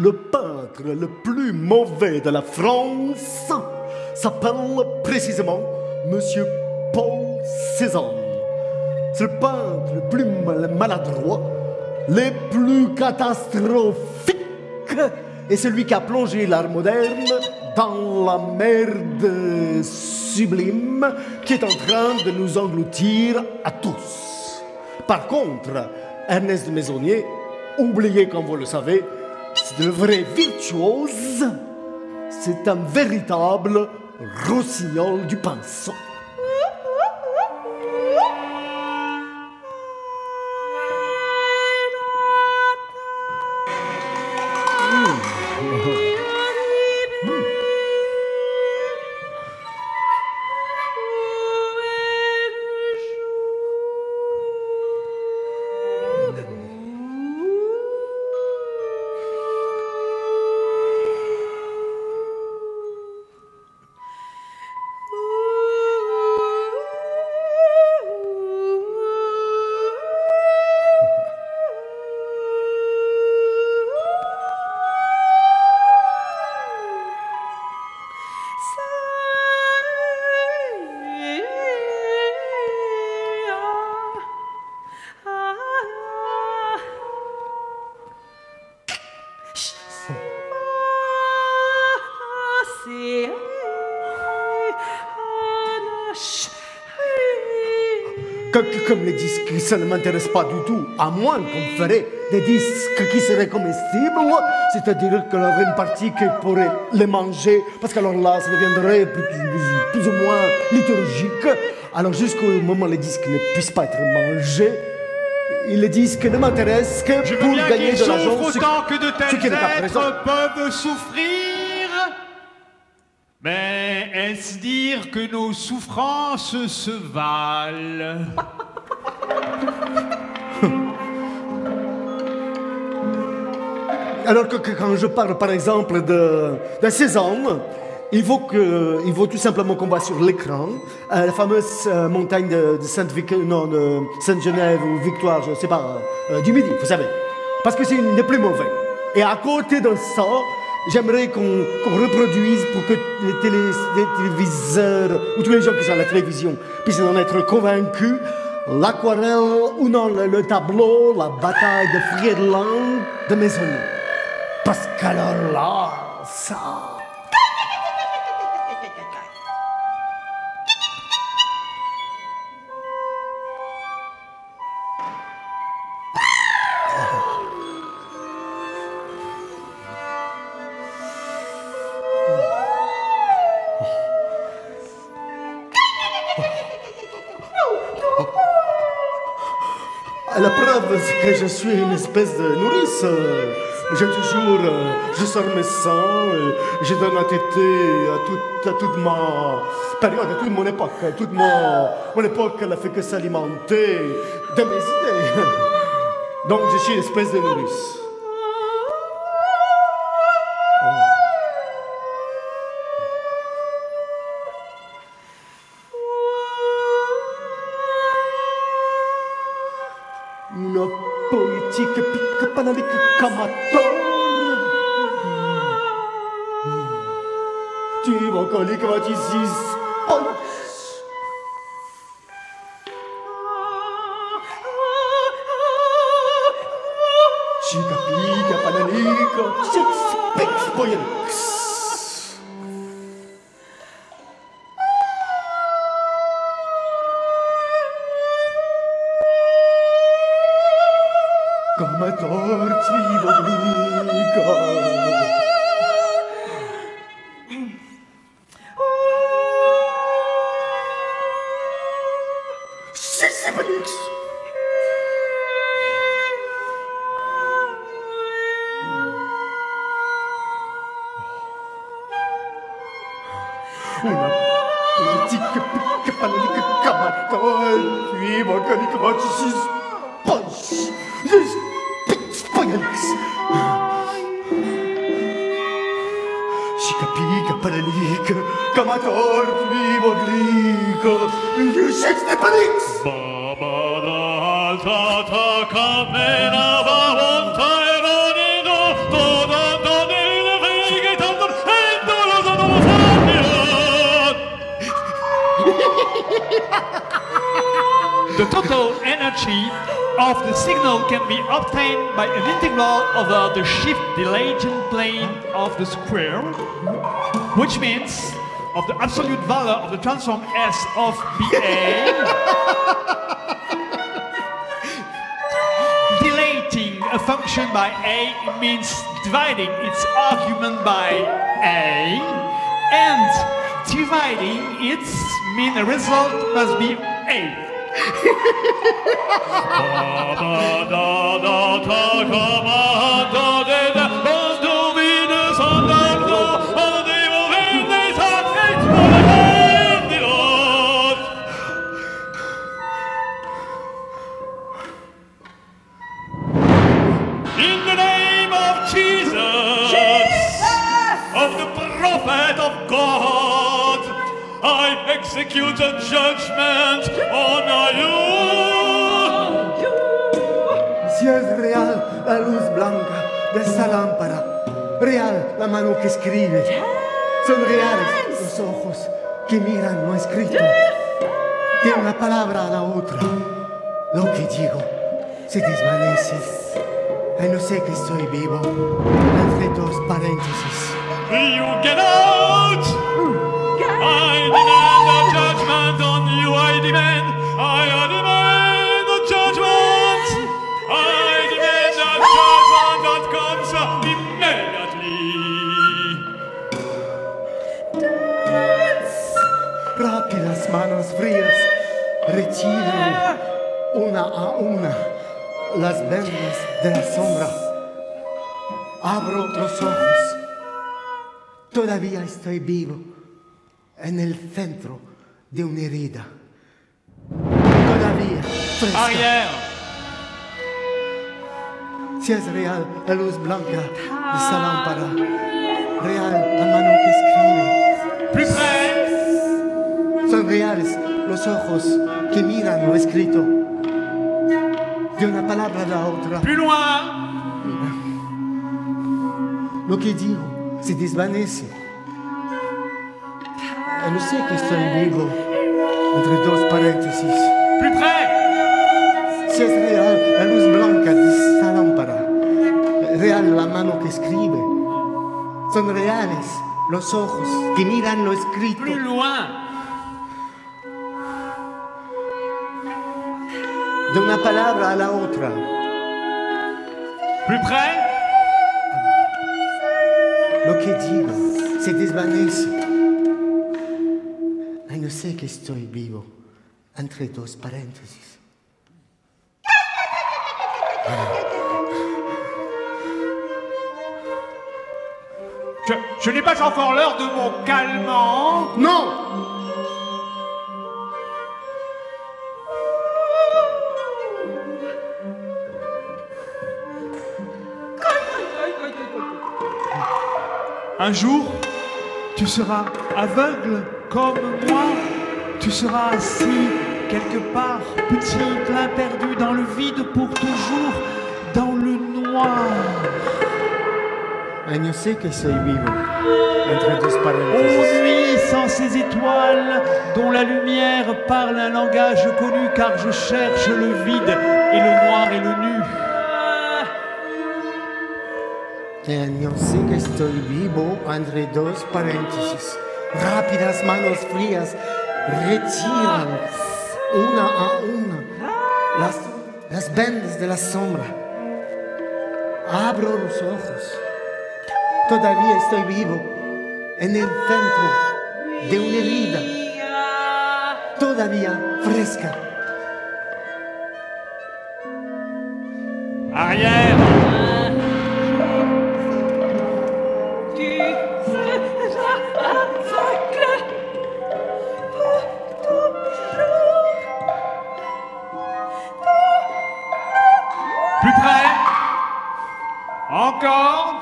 le peintre le plus mauvais de la France s'appelle précisément Monsieur Paul Cézanne. C'est le peintre le plus maladroit, le plus catastrophique, et celui qui a plongé l'art moderne dans la merde sublime qui est en train de nous engloutir à tous. Par contre, Ernest de Maisonnier, oublié comme vous le savez, c'est le vrai virtuose, c'est un véritable rossignol du pinceau. Comme les disques, ça ne m'intéresse pas du tout, à moins qu'on ferait des disques qui seraient comestibles, c'est-à-dire qu'on aurait une partie qui pourrait les manger, parce qu'alors là, ça deviendrait plus ou moins liturgique. Alors jusqu'au moment où les disques ne puissent pas être mangés, les disques ne m'intéressent que pour gagner de l'argent, autant que de tels qui n'est pas présent. êtres peuvent souffrir. Mais est-ce dire que nos souffrances se valent? Alors que quand je parle par exemple de Cézanne, il faut tout simplement qu'on voit sur l'écran la fameuse montagne de Sainte-Genève ou Victoire, je ne sais pas, du Midi, vous savez. Parce que c'est une des plus mauvaises. Et à côté de ça, j'aimerais qu'on reproduise pour que les téléviseurs ou tous les gens qui sont à la télévision puissent en être convaincus. L'aquarelle ou non, le tableau, la bataille de Friedland de Maisonnier. Parce qu'alors là, ça... La preuve, c'est que je suis une espèce de nourrice. Je sors mes seins, je donne à téter à toute ma période, à toute mon époque. Toute mon époque, elle a fait que s'alimenter de mes idées. Donc, je suis une espèce de nourrice. Una poetique pique-panalique camator. Tu vas coller comme tu dis. Chica pica panalique. Six poyelix. Come torti l'obliga. Six-Felix. Una politique pique panalique camatol. Puis mon canique va tu six punch. Chica pica panalique, camator, vivo glico, you shakes the panix. Baba da alta ta camena va monta e vonido, todo The total energy of the signal can be obtained by an integral over the shift dilation plane of the square, which means of the absolute value of the transform S of BA. Dilating a function by A means dividing its argument by A, and dividing its mean result must be A. In the name of Jesus, of the prophet of God, I execute a judgment on you. Si es real la luz blanca de esa lámpara, real la mano que escribe, son reales los ojos que miran lo escrito. De una palabra a la otra, lo que digo se desvanece. Ay, no sé que estoy vivo, entre dos paréntesis. You get out! I demand a judgment on you. I demand a judgment. I demand a judgment that comes immediately. Rápidas manos frías retiran una a una las vendas de la sombra. Abro los ojos. Todavía estoy vivo en el centro de una herida. Todavía fresca. Arrière. Si es real la luz blanca de esa lámpara, real la mano que escribe. Plus près. Son reales los ojos que miran lo escrito. De una palabra a la otra. Plus loin. Lo que digo se desvanece. No sé que estoy vivo entre dos paréntesis. Plus près. Si es real la luz blanca de esta lámpara, real la mano que escribe. Son reales los ojos que miran lo escrito. Plus loin. De una palabra a la otra. Plus près. Lo que digo se desvanece. Ay, no sé que estoy vivo entre dos paréntesis. Je n'ai pas encore l'heure de mon calmant. Non! Un jour, tu seras aveugle comme moi. Tu seras assis quelque part, petit, plein perdu dans le vide pour toujours, dans le noir. Ay, no sé que soy vivo entre dos Ô paréntesis. nuit sans ces étoiles, dont la lumière parle un langage connu, car je cherche le vide et le noir et le nu. No sé que estoy vivo entre dos paréntesis. Rápidas manos frías retiran una a una las vendas de la sombra. Abro los ojos. Todavía estoy vivo en el centro de una herida. Todavía fresca. Arrière. Plus près. Encore.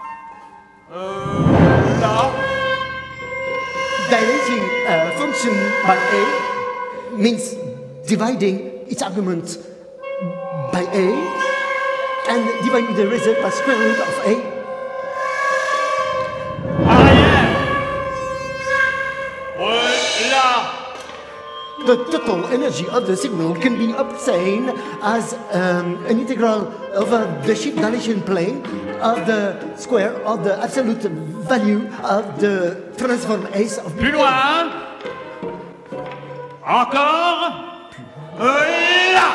Là. Dilating a function by A means dividing its argument by A and dividing the result by square root of A. Arrière. Ouais, là. The total energy of the signal can be obtained as an integral over the shift dilation plane of the square of the absolute value of the transform S of Plus loin. Encore. Là.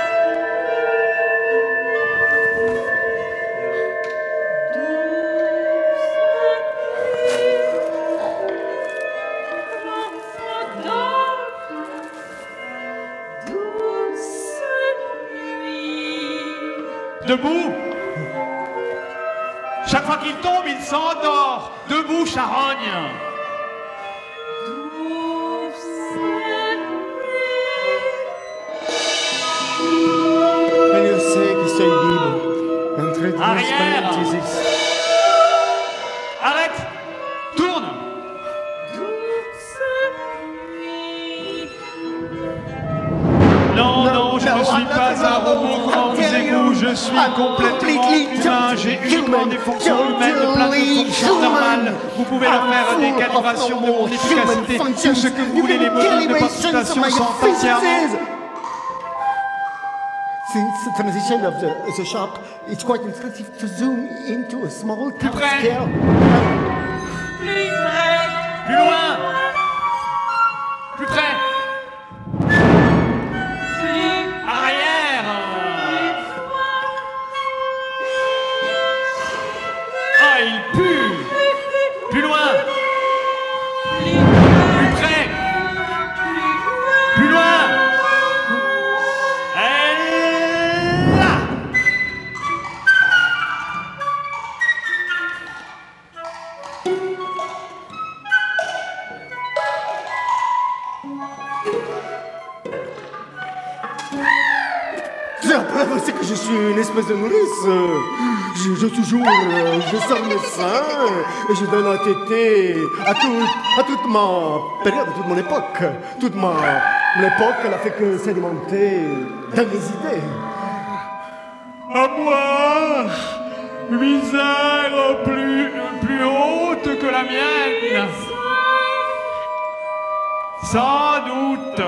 Debout. Chaque fois qu'il tombe, il s'endort. Debout, charogne. Mais je sais que soy libre. Entre dos Arrière. paréntesis. Arrête. Tourne. Non, non, je ne suis pas un robot comme vous et vous. Je suis complètement humain. J'ai uniquement des fonctions humaines, plein de fonctions normales. Vous pouvez leur faire des calibrations de mon efficacité, tout ce que vous voulez, les modules de participation sont entièrement... Since the transition of the shop, it's quite instructive to zoom into a small Plus town près. scale. Plus loin. Plus près. Arrière. Ah, il pue. Plus loin. Plus près. Plus loin. Et là. La preuve, c'est que je suis une espèce de nourrice. Je sors mes seins et je donne à téter à toute ma période, à toute mon époque. Toute mon époque, elle a fait que sédimenter dans mes idées. À moi, misère plus haute que la mienne. Sans doute.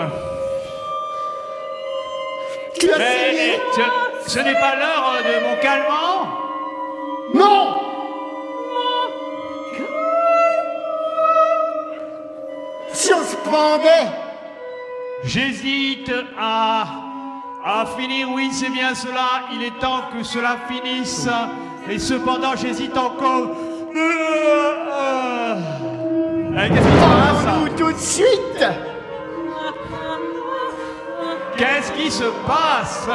Tu as Mais signé? ce n'est pas l'heure de mon calmant. Non! Si on se pendait! J'hésite à finir, oui, c'est bien cela. Il est temps que cela finisse. Et cependant, j'hésite encore. Qu'est-ce qui se passe? Parle-nous tout de suite! Qu'est-ce qui se passe?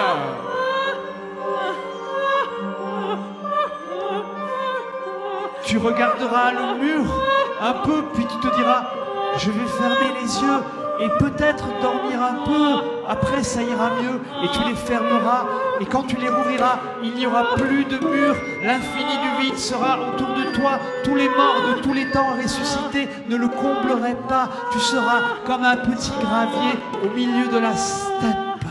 Tu regarderas le mur un peu, puis tu te diras, je vais fermer les yeux et peut-être dormir un peu. Après, ça ira mieux et tu les fermeras. Et quand tu les rouvriras, il n'y aura plus de mur. L'infini du vide sera autour de toi. Tous les morts de tous les temps ressuscités ne le combleraient pas. Tu seras comme un petit gravier au milieu de la steppe.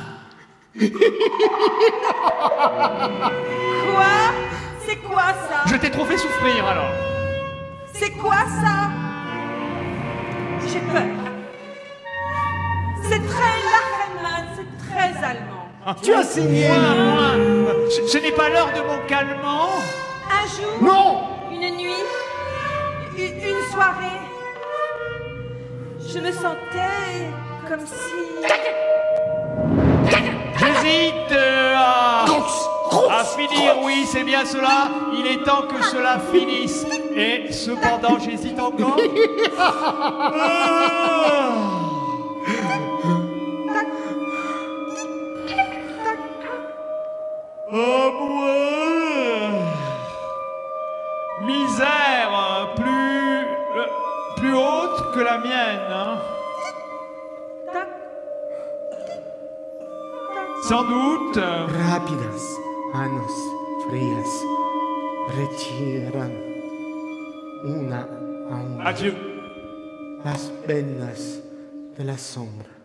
Quoi? C'est quoi ça? Je t'ai trop fait souffrir alors. C'est quoi ça? J'ai peur. C'est très Lachenmann, c'est très allemand. Tu as signé! Moi. Ce n'est pas l'heure de mon calmant. Un jour, Non! une nuit, une soirée, je me sentais comme si... J'hésite à finir, oui, c'est bien cela. Il est temps que cela finisse. Et cependant, j'hésite encore. Oh, moi. Misère plus haute que la mienne, hein. Sans doute. Rápidas manos frías retiran una a una Adieu. las venas de la sombra.